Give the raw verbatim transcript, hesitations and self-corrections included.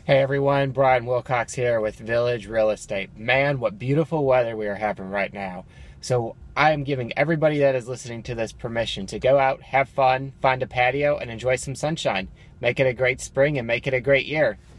Hey everyone, Brian Wilcox here with Village Real Estate. Man, what beautiful weather we are having right now. So I am giving everybody that is listening to this permission to go out, have fun, find a patio, and enjoy some sunshine. Make it a great spring and make it a great year.